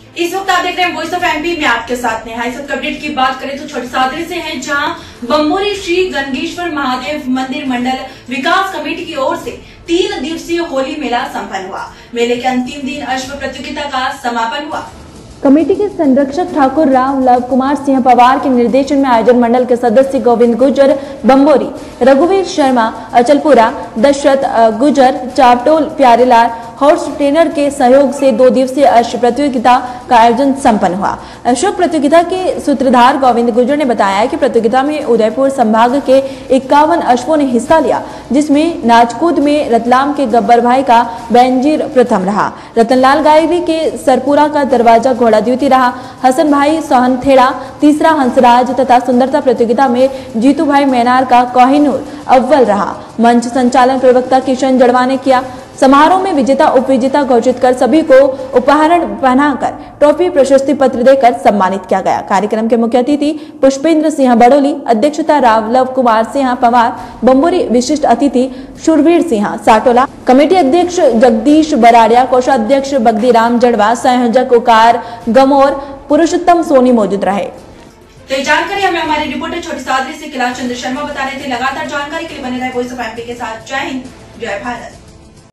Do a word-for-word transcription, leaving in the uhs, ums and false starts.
इस वक्त आप देख रहे हैं वॉइस ऑफ एमपी में आपके साथ नेहा। इस वक्त अपडेट की बात करें तो छोटी सादरी से है, जहां बम्बोरी श्री गंगेश्वर महादेव मंदिर मंडल विकास कमेटी की ओर से तीन दिवसीय होली मेला संपन्न हुआ। मेले के अंतिम दिन अश्व प्रतियोगिता का समापन हुआ। कमेटी के संरक्षक ठाकुर राव लव कुमार सिंह पवार के निर्देशन में आयोजन मंडल के सदस्य गोविंद गुजर बम्बोरी, रघुवीर शर्मा अचलपुरा, दशरथ गुजर चापटोल, प्यारेलाल हॉर्स ट्रेनर के सहयोग से दो दिवसीय अश्व प्रतियोगिता का आयोजन संपन्न हुआ। अश्व प्रतियोगिता के सूत्रधार गोविंद गुजर ने बताया कि प्रतियोगिता में उदयपुर संभाग के इक्यावन अश्वों ने हिस्सा लिया, जिसमें नाचकूद में रतलाम के गब्बर भाई का बेंजीर प्रथम रहा। रतनलाल गायरी के सरपुरा का दरवाजा घोड़ा द्वितीय रहा। हसन भाई सोहन थेड़ा तीसरा, हंसराज तथा सुंदरता प्रतियोगिता में जीतू भाई मैनार का कोहिनूर अव्वल रहा। मंच संचालन प्रवक्ता किशन जड़वा ने किया। समारोह में विजेता उपविजेता घोषित कर सभी को उपहार पहनाकर ट्रॉफी प्रशस्ति पत्र देकर सम्मानित किया गया। कार्यक्रम के मुख्य अतिथि पुष्पेंद्र सिंह बड़ोली, अध्यक्षता राव लव कुमार सिंह पवार, बम्बोरी विशिष्ट अतिथि शुरवीर सिंह साटोला, कमेटी अध्यक्ष जगदीश बराड़िया, कोषाध्यक्ष बगदीराम जड़वा, संयोजक उकार गमोर, पुरुषोत्तम सोनी मौजूद रहे। तो ये जानकारी हमें हमारे रिपोर्टर छोटी सादरी से कैलाश चंद्र शर्मा बता रहे थे। लगातार जानकारी के लिए बने रहे वॉइस ऑफ एमपी के साथ। जय हिंद, जय भारत।